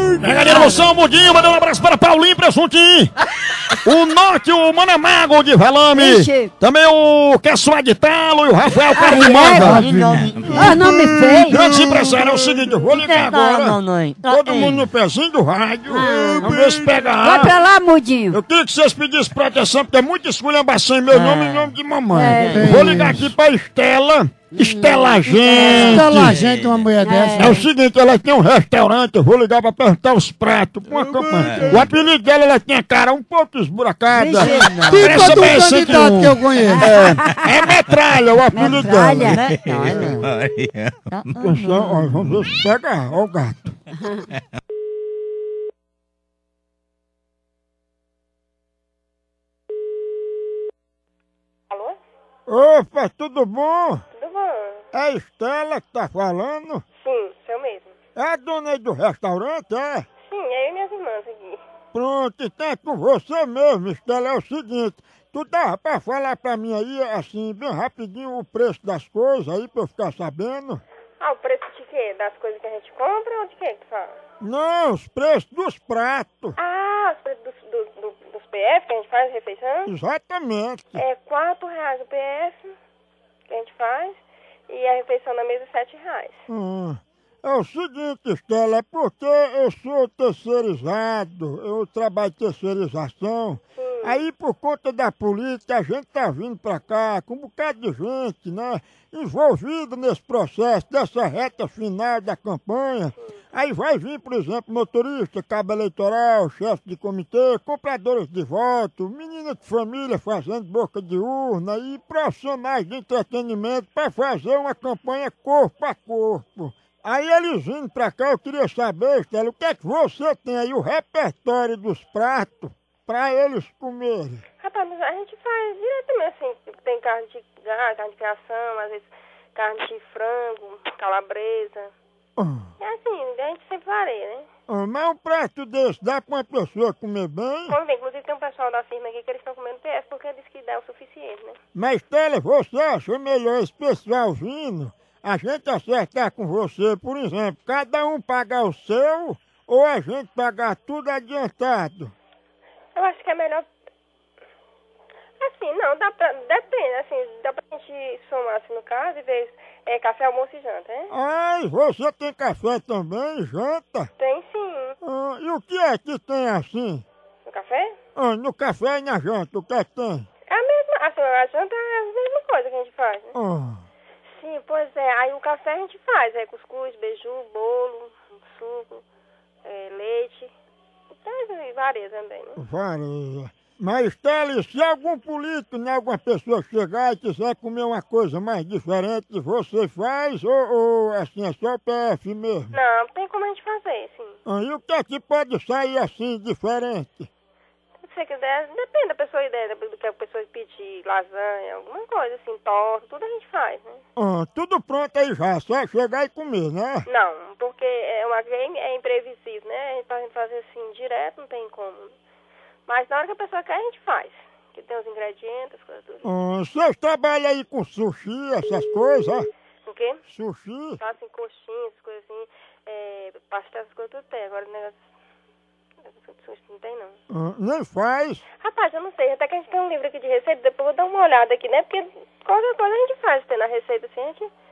Pegadinha no São Mudinho, mandando um abraço para Paulinho Presuntinho. O Norte, o Manamago de Velame. Ixi. Também o Queçoá de Talo e o Rafael Carimanga. Nome feio. Grande empresário, é o seguinte, eu vou ligar agora. Todo mundo no pezinho do rádio. Vamos ver se pega Vai ar. pra lá, Mudinho. Eu queria que vocês pedissem proteção, porque é muito esculhambação em meu nome e em nome de mamãe. Vou ligar aqui pra Estela. Estela Gente. Estela Gente, uma mulher dessa. É o seguinte, ela tem um restaurante, eu vou ligar pra perguntar os pratos. Uma campanha. O apelido dela, ela tem a cara um pouco esburacada. Tipo do candidato que eu conheço. É metralha o apelido dela. Metralha. Atenção, ó, vamos ver se pega. Ó o gato. Alô? Opa, tudo bom? Tudo bom? É a Estela que tá falando? Sim, sou mesmo. É a dona aí do restaurante, é? Sim, eu e minhas irmãs aqui. Pronto, então é com você mesmo, Estela. É o seguinte, tu dá pra falar pra mim aí, assim, bem rapidinho, o preço das coisas aí, pra eu ficar sabendo? Ah, o preço de quê? Das coisas que a gente compra ou de quê que tu fala? Não, os preços dos pratos. Ah, os preços dos PF que a gente faz a refeição? Exatamente. É R$4 o PF que a gente faz e a refeição na mesa R$7. É o seguinte, Estela, é porque eu sou terceirizado, eu trabalho em terceirização. Aí, por conta da política, a gente tá vindo pra cá com um bocado de gente, né? Envolvida nesse processo, dessa reta final da campanha. Aí vai vir, por exemplo, motorista, cabo eleitoral, chefe de comitê, compradores de voto, menina de família fazendo boca de urna e profissionais de entretenimento para fazer uma campanha corpo a corpo. Aí eles vindo pra cá, eu queria saber, Estela, o que é que você tem aí, o repertório dos pratos pra eles comerem? Rapaz, mas a gente faz diretamente assim, tem carne de gado, carne de criação, às vezes carne de frango, calabresa. É assim, a gente sempre varia, né? Mas um prato desse dá pra uma pessoa comer bem? Como bem, inclusive tem um pessoal da firma aqui que eles estão comendo PF porque diz que dá o suficiente, né? Mas, Estela, você acha melhor esse pessoal vindo, a gente acertar com você, por exemplo, cada um pagar o seu ou a gente pagar tudo adiantado? Eu acho que é melhor... Assim, não, depende, assim, dá pra gente somar assim no caso e ver café, almoço e janta, né? Ai, você tem café também, janta? Tem sim. E o que é que tem assim? No café? No café e na janta, o que é que tem? É a mesma, assim, a janta é a mesma coisa que a gente faz, né? Sim, pois é, aí o café a gente faz, cuscuz, beiju, bolo, suco, leite, tem várias também, né? Varia. Mas, Estela, se algum político, né, alguma pessoa chegar e quiser comer uma coisa mais diferente, você faz ou assim, é só o PF mesmo? Não, tem como a gente fazer, sim. E o que é que pode sair assim, diferente? Se você quiser, depende da pessoa ideia, do que a pessoa pedir, lasanha, alguma coisa assim, torta, tudo a gente faz, né? Tudo pronto aí já, só chegar e comer, né? Não, porque é imprevisível, né? Pra gente fazer assim, direto, não tem como. Mas na hora que a pessoa quer, a gente faz. Que tem os ingredientes, as coisas tudo. Vocês trabalham aí com sushi, essas coisas? O quê? Sushi? Assim, coxinhas, coisas assim, pastel, essas coisas tudo tem. Agora o negócio de sushi não tem, não. Nem faz? Rapaz, eu não sei. Até que a gente tem um livro aqui de receita, depois eu vou dar uma olhada aqui, né? Porque qualquer coisa a gente faz. Tem na receita assim,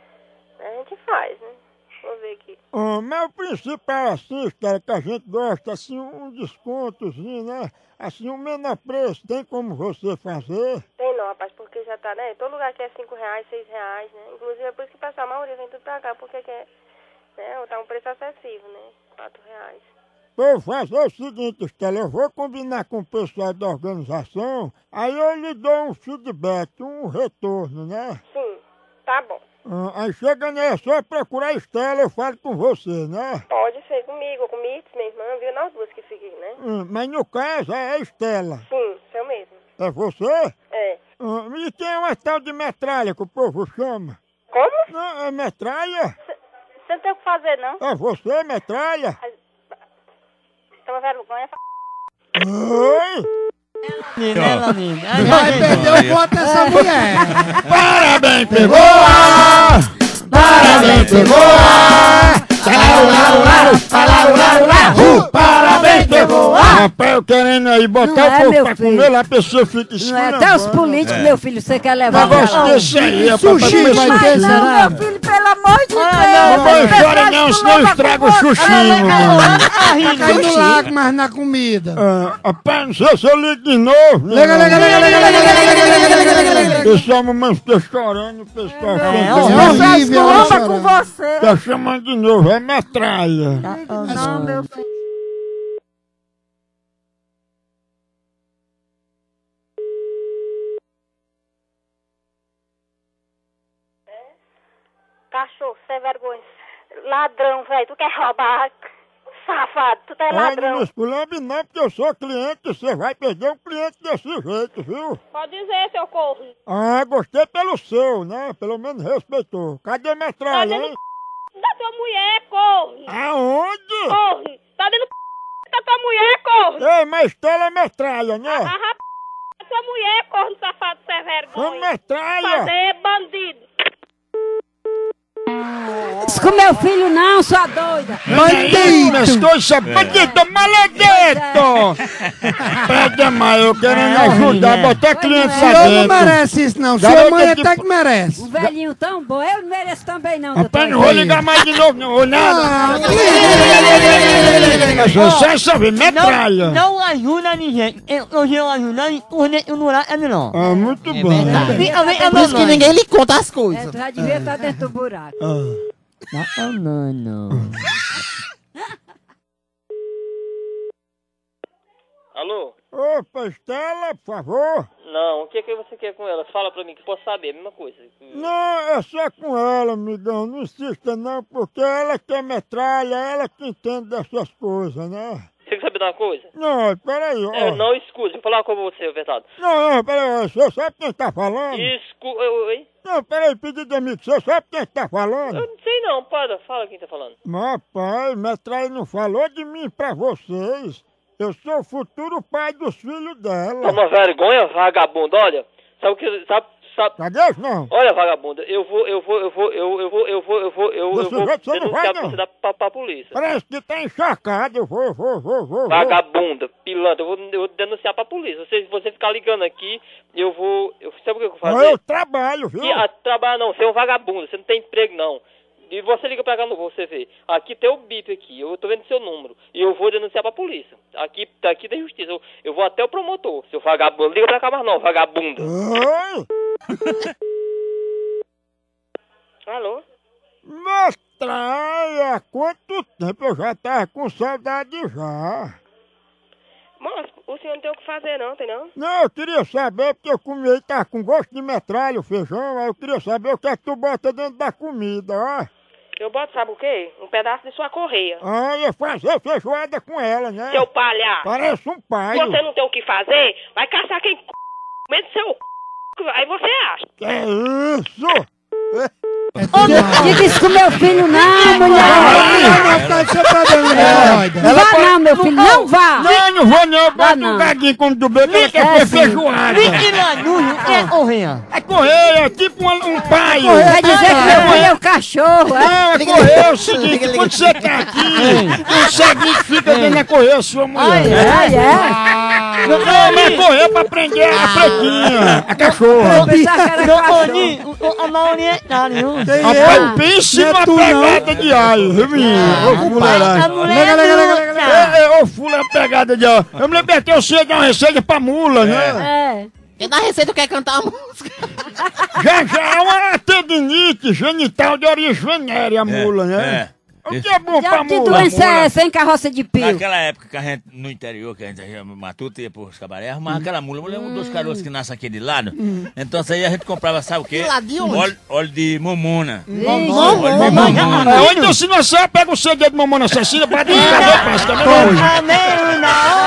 a gente faz, né? Vou ver aqui. Mas o principal, assim, Estela, que a gente gosta, assim, um descontozinho, né? Assim, um menor preço, tem como você fazer? Tem não, rapaz, porque já tá, né? Todo lugar que é R$5, R$6, né? Inclusive é por isso que passa a maioria vem tudo pra cá, porque quer, né? Tá um preço acessível, né? R$4. Eu vou fazer o seguinte, Estela, eu vou combinar com o pessoal da organização, aí eu lhe dou um feedback, um retorno, né? Sim, tá bom. Aí chegando aí, é só procurar a Estela, eu falo com você, né? Pode ser comigo, com Mirtz, minha irmã, viu? Nós duas que fiquem, né? Mas no caso é a Estela. Sim, sou mesmo. É você? É. E tem uma tal de metralha que o povo chama. Como? Não, é metralha? Você não tem o que fazer, não? É você, metralha? Toma vergonha, Oi? Vai perder o voto dessa mulher. Parabéns, pegou! Parabéns, pegou! Parabéns, pegou! Rapaz, eu querendo aí botar o povo pra comer lá, a pessoa fica Não é até os políticos, meu filho, você quer levar negócio desse aí, é pra Sushi comer vai sushi. ter, será? meu filho, pelo amor de Deus! Não chora não, senão estraga o sushi, meu Cai no lago, mas na comida. Rapaz, não sei se eu ligo de novo. Liga. Pessoal, mamãe fica chorando, o pessoal horrível, ela chorando. com você! tá chamando de novo, é metralha. Não, meu filho. Cachorro, sem vergonha. Ladrão, velho. Tu quer roubar? Safado, tu é Não ladrão. me esculhambe não, porque eu sou cliente, você vai perder um cliente desse jeito, viu? Pode dizer, seu corno. Ah, gostei pelo seu, né? Pelo menos respeitou. Cadê metralha, hein? Da tua mulher, corno. Aonde? Corno. Tá dando da tua mulher, corno. Ei, mas Estela é metralha, né? Da tua mulher, corno, safado, sem Foi vergonha. metralha. Fazer bandido. Isso com meu filho não, sua doida! Bandido, maledito! Pede mais, eu querendo ajudar, botar cliente O pra senhor não dentro. merece isso, não. Garota Sua mãe que- até que merece. O velhinho tão bom, eu não mereço também não, Rapaz, doutor. não vou ligar mais de novo, não vou nada. Mas você sabe, metralha. Não ajuda ninguém. Eu ajudando, por dentro do buraco é melhor. Ah, muito bom. Por isso que ninguém lhe conta as É, coisas. tu já devia estar dentro do buraco. Não. Alô? Opa, Estela, por favor. Não, o que você quer com ela? Fala pra mim que eu posso saber, a mesma coisa. Não, é só com ela, amigão. Não insista não, porque ela que é metralha, ela que entende dessas coisas, né? Você quer saber de uma coisa? Não, peraí, ó. Não escute, vou falar com você, verdade. Não, peraí, você sabe quem tá falando? Oi? Não, peraí, pedido de amigo, você sabe quem tá falando? Eu não sei não, fala quem tá falando. Mas, pai, metralha não falou de mim pra vocês. Eu sou o futuro pai dos filhos dela. Toma vergonha, vagabundo, olha. Sabe o que... Sabe... Cadê isso, não? Olha, vagabunda, eu vou Desse jeito você não vai, denunciar não. você pra polícia. Parece que tá encharcado, eu vou. Vagabunda, pilantra, eu vou denunciar pra polícia. Se você ficar ligando aqui, sabe o que eu vou fazer? Eu trabalho, viu? Trabalhar não, você é um vagabundo, você não tem emprego não. E você liga pra cá, não vou você ver. Aqui tem o bip aqui, eu tô vendo seu número. E eu vou denunciar pra polícia. Aqui tem justiça, eu vou até o promotor. Seu vagabundo, liga pra cá mais não, vagabunda. Oi? Alô? Metralha, há quanto tempo eu já tava com saudade já? Moço, o senhor não tem o que fazer não, tem não? Não, eu queria saber, porque eu comi aí, tá com gosto de metralha o feijão, aí eu queria saber o que é que tu bota dentro da comida, ó. Eu boto, sabe o quê? Um pedaço de sua correia. Ah, ia fazer feijoada com ela, né? Seu palhaço! Parece um pai. Se você não tem o que fazer, vai caçar quem medo do seu aí você acha. Que isso? Diga isso com meu filho não, mulher! Não, tá de seu problema, Não vá não, meu filho, não vá! Não vou não, bota não. um gaguinho como do bebê, ele quer comer feijoada. É correia. É correr, é tipo um pai. Vai dizer que meu filho é o cachorro, é? Não, é correr, é o seguinte, quando você tá aqui, o ceguinho fica dentro da correr a sua mulher. Não, mas correr pra prender a pretinha, a cachorra. Pensava que era cachorro. A maioria é cara, viu? Rapaz, pense numa pegada de alho, viu, menino? Ô, fuleiragem. Ô, fula, é uma pegada de alho. Eu me lembrei que eu sei dar uma receita pra mula, né? É. Quem dá receita quer cantar a música. Já é uma tendinite genital de origem venérea, a mula, né? O que é bom pra Já que mula? doença é essa, hein, carroça de pio? Naquela época que a gente, no interior, que a gente ia matuto, ia pros cabaré, arrumava aquela mula. Um dos caroços que nasce aqui de lado. Então aí a gente comprava, sabe o quê? De lado de onde? Óleo de momona. Ou então, se não sabe, pega o CD de mamona assassina, bate no cabelo, passa também.